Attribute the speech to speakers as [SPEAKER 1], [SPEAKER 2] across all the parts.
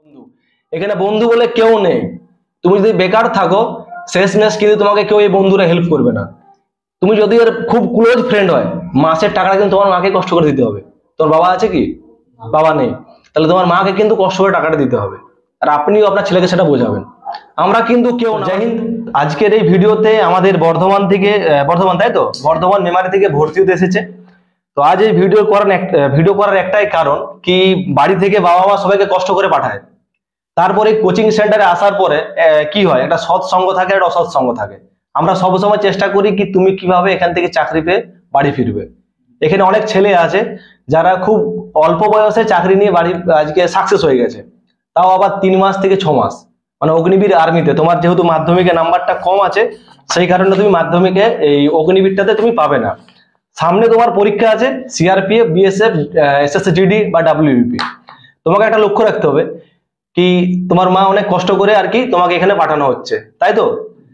[SPEAKER 1] বন্ধু এখানে বন্ধু বলে কেউ নেই। তুমি যদি বেকার থাকো শেষমেশ কিন্তু তোমাকে কেউ এই বন্ধুরা হেল্প করবে না। তুমি যদি এর খুব ক্লোজ ফ্রেন্ড হয় মাসের টাকাটা কিন্তু তোমার মাকে কষ্ট করে দিতে হবে। তোমার বাবা আছে কি? বাবা নেই, তাহলে তোমার মাকে কিন্তু কষ্ট করে টাকাটা দিতে হবে, আর আপনিও আপনার ছেলেকে সেটা বোঝাবেন। আমরা কিন্তু কেউ না। জয় হিন্দ। আজকের এই ভিডিওতে আমাদের বর্ধমান থেকে বর্ধমান, তাই তো, বর্ধমান মেমারি থেকে ভর্তি হতে এসেছে। তো আজ এই ভিডিও করার একটাই কারণ কি, বাড়ি থেকে বাবা মা সবাইকে কষ্ট করে পাঠায়, তারপরে কোচিং সেন্টারে আসার পরে কি হয়, একটা সৎসঙ্গ থাকে, একটা অসৎসঙ্গ থাকে। আমরা সবসময় চেষ্টা করি কি তুমি কিভাবে এখান থেকে চাকরি পেয়ে বাড়ি ফিরবে। এখানে অনেক ছেলে আছে যারা খুব অল্প বয়সে চাকরি নিয়ে বাড়ি আজকে সাকসেস হয়ে গেছে, তাও আবার 3 মাস থেকে 6 মাস। মানে অগ্নিবীর আর্মিতে তোমার যেহেতু মাধ্যমিকের নাম্বারটা কম আছে, সেই কারণে তুমি মাধ্যমিকে এই অগ্নিবীরটাতে তুমি পাবে না। সামনে তোমার পরীক্ষা আছে সিআরপিএফ, বিএসএফ, এসএসজিডি বা ডাব্লিউপি। তোমাকে একটা লক্ষ্য রাখতে হবে কি তোমার মা অনেক কষ্ট করে আর কি তোমাকে এখানে পাঠানো হচ্ছে, তাই তো।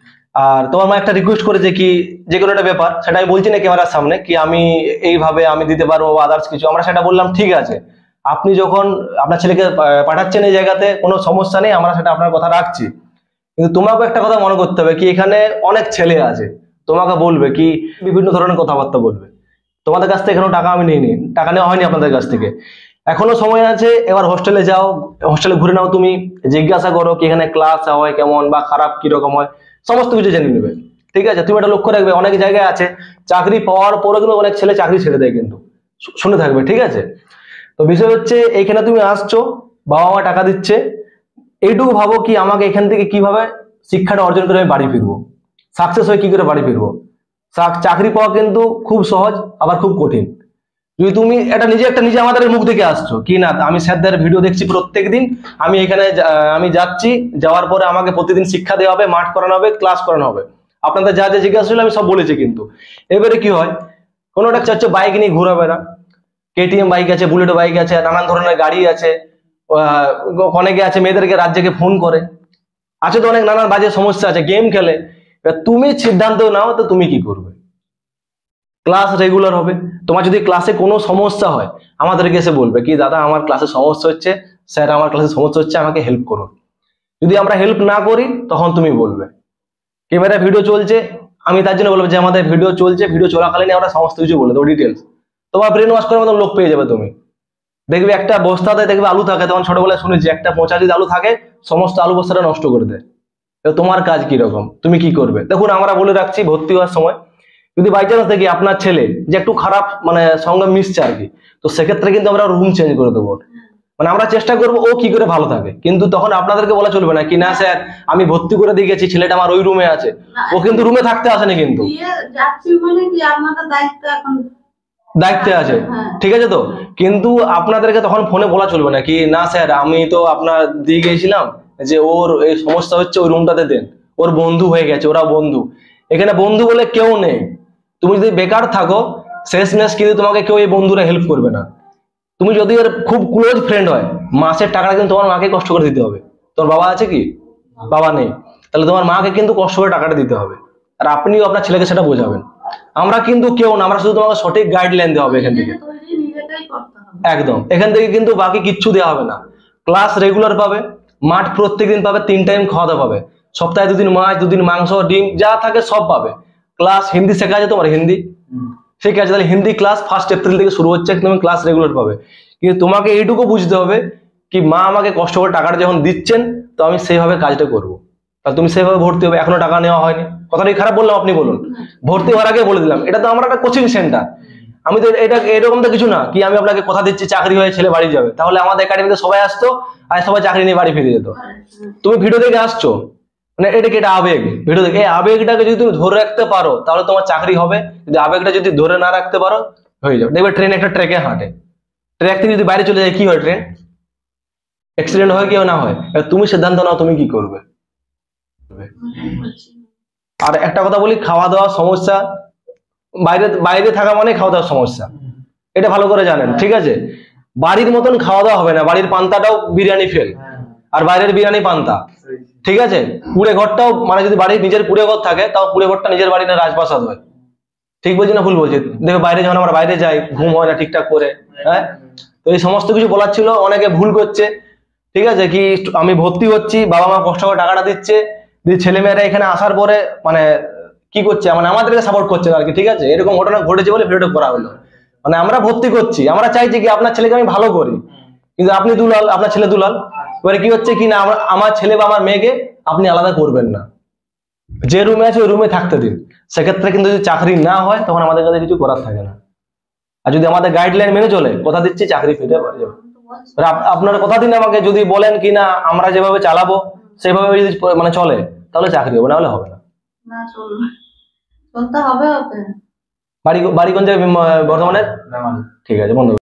[SPEAKER 1] আর তোমার মা একটা রিকোয়েস্ট করেছে কি যে কোনো একটা ব্যাপার, সেটা আমি বলছি না ক্যামেরার সামনে, কি আমি এইভাবে আমি দিতে পারবো বা আদার্স কিছু। আমরা সেটা বললাম ঠিক আছে, আপনি যখন আপনার ছেলেকে পাঠাচ্ছেন এই জায়গাতে কোনো সমস্যা নেই, আমরা সেটা আপনার কথা রাখছি। কিন্তু তোমাকে একটা কথা মনে করতে হবে কি এখানে অনেক ছেলে আছে, তোমাকে বলবে কি বিভিন্ন ধরনের কথাবার্তা বলবে। তোমাদের কাছ থেকে এখনো টাকা আমি নিইনি, টাকা নেওয়া হয়নি আপনাদের কাছ থেকে, এখনো সময় আছে। এবার হোস্টেলে যাও, হোস্টেলে ঘুরে নাও, তুমি জিজ্ঞাসা করো কি এখানে ক্লাস হয় কেমন বা খারাপ কিরকম হয়, সমস্ত কিছু জেনে নেবে। ঠিক আছে, তুমি একটা লক্ষ্য রাখবে, অনেক জায়গায় আছে চাকরি পাওয়ার পরে কিন্তু অনেক ছেলে চাকরি ছেড়ে দেয়, কিন্তু শুনে থাকবে। ঠিক আছে, তো বিষয় হচ্ছে এইখানে তুমি আসছো, বাবা মা টাকা দিচ্ছে, এইটুকু ভাবো কি আমাকে এখান থেকে কিভাবে শিক্ষাটা অর্জন করে আমি বাড়ি ফিরবো, সাকসেস হয়ে কি করে বাড়ি ফিরবো। চাকরি পাওয়া কিন্তু খুব সহজ, আবার খুব কঠিন। যদি তুমি এটা নিজে আমাদের মুখ থেকে আসছো কি না, আমি স্যারদের ভিডিও দেখছি প্রত্যেকদিন, আমি এখানে আমি যাচ্ছি, যাওয়ার পরে আমাকে প্রতিদিন শিক্ষা দেওয়া হবে, মাঠ করানো হবে, ক্লাস করানো হবে। আপনাদের যা যা জিজ্ঞাসা ছিল আমি সব বলেছি। কিন্তু এবারে কি হয়, কোনোটা চাচ্ছে বাইক নিয়ে ঘুরাবে না, কেটিএম বাইক আছে, বুলেট বাইক আছে, নানান ধরনের গাড়ি আছে, অনেকে আছে মেয়েদেরকে রাত জেগে ফোন করে, আছে তো অনেক নানান বাজে সমস্যা আছে, গেম খেলে। তুমি সিদ্ধান্ত নাও তো তুমি কি করবে। ক্লাস রেগুলার হবে, তোমার যদি ক্লাসে কোনো সমস্যা হয় আমাদেরকে এসে বলবে কি দাদা আমার ক্লাসে সমস্যা হচ্ছে, স্যার আমার ক্লাসে সমস্যা হচ্ছে, আমাকে হেল্প করুন। যদি আমরা হেল্প না করি তখন তুমি বলবে। ক্যামেরা ভিডিও চলছে, আমি তার জন্য বলবো যে আমাদের ভিডিও চলছে, ভিডিও চলাকালীন আমরা সমস্ত কিছু বলে দেবো ডিটেলস। তোমার ব্রেন ওয়াশ করার মতন লোক পেয়ে যাবে। তুমি দেখবে একটা বস্তাতে দেখবে আলু থাকে, তখন ছোটবেলায় শুনেছি একটা পচা যদি আলু থাকে সমস্ত আলু বস্তাটা নষ্ট করে দেয়। তোমার কাজ কি রকম, তুমি কি করবে। দেখুন আমরা বলে রাখছি ভর্তি হওয়ার সময় যদি বাই চান্স দেখি আপনার ছেলে যে একটু খারাপ মানে সঙ্গে মিশছে আর কি, তো সেক্ষেত্রে কিন্তু আমরা রুম চেঞ্জ করে দেবো। মানে আমরা চেষ্টা করবো ও কি করে ভালো থাকে, কিন্তু তখন আপনাদেরকে বলা চলবে না কি না স্যার আমি ভর্তি করে দিয়ে গেছি, ছেলেটা আমার ওই রুমে আছে, ও কিন্তু রুমে থাকতে আসেনি, কিন্তু দায়িত্বে আছে। ঠিক আছে, তো কিন্তু আপনাদেরকে তখন ফোনে বলা চলবে না কি না স্যার আমি তো আপনার দিয়ে গিয়েছিলাম যে ওর এই সমস্যা হচ্ছে, ওই রুমটাতে দেন, ওর বন্ধু হয়ে গেছে, ওরা বন্ধু। এখানে বন্ধু বলে কেউ নেই। তুমি যদি বেকার থাকো শেষমেশ কিন্তু তোমাকে কেউ এই বন্ধুরা হেল্প করবে না। তুমি যদি এর খুব ক্লোজ ফ্রেন্ড হয় মাসের টাকাটা কিন্তু তোমার মাকে কষ্ট করে দিতে হবে। তোমার বাবা আছে কি? বাবা নেই, তাহলে তোমার মাকে কিন্তু কষ্ট করে টাকাটা দিতে হবে, আর আপনিও আপনার ছেলেকে সেটা বোঝাবেন। আমরা কিন্তু কেউ না, আমরা শুধু তোমাকে সঠিক গাইডলাইন দেওয়া হবে এখান থেকে, একদম। এখান থেকে কিন্তু বাকি কিচ্ছু দেওয়া হবে না। ক্লাস রেগুলার পাবে, মাঠ প্রত্যেকদিন পাবে, 3 টাইম খাওয়া দাওয়া পাবে, সপ্তাহে 2 দিন মাছ, 2 দিন মাংস, ডিম যা থাকে সব পাবে। ক্লাস হিন্দি শেখা আছে, তোমার হিন্দি ঠিক আছে, তাহলে হিন্দি ক্লাস 1 এপ্রিল থেকে শুরু হচ্ছে, তুমি ক্লাস রেগুলার পাবে। কিন্তু তোমাকে এইটুকু বুঝতে হবে কি মা আমাকে কষ্ট করে টাকাটা যখন দিচ্ছেন তো আমি সেইভাবে কাজটা করবো, তাহলে তুমি সেইভাবে ভর্তি হবে। এখনো টাকা নেওয়া হয়নি, কথাটা খারাপ বললাম, আপনি বলুন। ভর্তি হওয়ার আগে বলে দিলাম, এটা তো আমরা একটা কোচিং সেন্টার, আমি তো এটা এরকম তো কিছু না কি আমি আপনাকে কথা দিচ্ছি চাকরি হয়ে ছেলে বাড়ি যাবে। তাহলে আমাদের একাডেমিতে সবাই আসতো আর সবাই চাকরি নিয়ে বাড়ি ফিরে যেত। তুমি ভিডিও দেখে আসছো, মানে এটা কি, এটা আবেগ। ভিডিও দেখে এই আবেগটাকে যদি তুমি ধরে রাখতে পারো তাহলে তোমার চাকরি হবে, যদি আবেগটা যদি ধরে না রাখতে পারো হয়ে যাবে। দেখবে ট্রেন একটা ট্র্যাকে হাঁটে, ট্র্যাক থেকে যদি বাইরে চলে যায় কি হয়, ট্রেন অ্যাক্সিডেন্ট হয় কি না হয়। তুমি সিদ্ধান্ত নাও তুমি কি করবে। আর একটা কথা বলি, খাওয়া দাওয়ার সমস্যা, বাইরে বাইরে থাকা মানে খাওয়া দাওয়ার সমস্যা, এটা ভালো করে জানেন। ঠিক আছে, বাড়ির মতন খাওয়া দাওয়া হবে না, বাড়ির পান্তাটাও বিরিয়ানি ফেল আর বাইরের বিরিয়ানি পান্তা। ঠিক আছে, কুড়ে ঘরটাও মানে যদি বাড়ির নিজের কুড়ে ঘর থাকে তাও কুড়ে ঘরটা নিজের বাড়ি না রাজপ্রাসাদ হয়। ঠিক বলছি না ভুল বলছি? দেখো বাইরে যখন আমরা বাইরে যাই ঘুম হয় না ঠিকঠাক করে, হ্যাঁ। তো এই সমস্ত কিছু বলার ছিল, অনেকে ভুল করছে। ঠিক আছে, কি আমি ভর্তি হচ্ছি, বাবা মা কষ্ট করে টাকাটা দিচ্ছে, ছেলেমেয়েরা এখানে আসার পরে মানে কি করছে, মানে আমাদেরকে সাপোর্ট করছে না আর কি। ঠিক আছে, এরকম ঘটনা ঘটেছে বলে ভিডিওটা করা হলো। মানে আমরা ভর্তি করছি, আমরা চাইছি কি আপনার ছেলেকে আমি ভালো করি, কিন্তু আপনি দুলাল, আপনার ছেলে দুলাল। এবারে কি হচ্ছে কি না, আমার ছেলে বা আমার মেয়েকে আপনি আলাদা করবেন না, যে রুমে আছে ওই রুমে থাকতে দিন। সেক্ষেত্রে কিন্তু যদি চাকরি না হয় তখন আমাদের কাছে কিছু করার থাকে না। আর যদি আমাদের গাইডলাইন মেনে চলে, কথা দিচ্ছি চাকরি ফিরে যাবে। আপনারা কথা দিন আমাকে, যদি বলেন কি না আমরা যেভাবে চালাবো সেভাবে যদি মানে চলে, তাহলে চাকরি হবে, না হলে হবে না।
[SPEAKER 2] না চলতে হবে।
[SPEAKER 1] বাড়ি বাড়ি কোন জায়গায় বর্ধমানের? ঠিক আছে বন্ধু।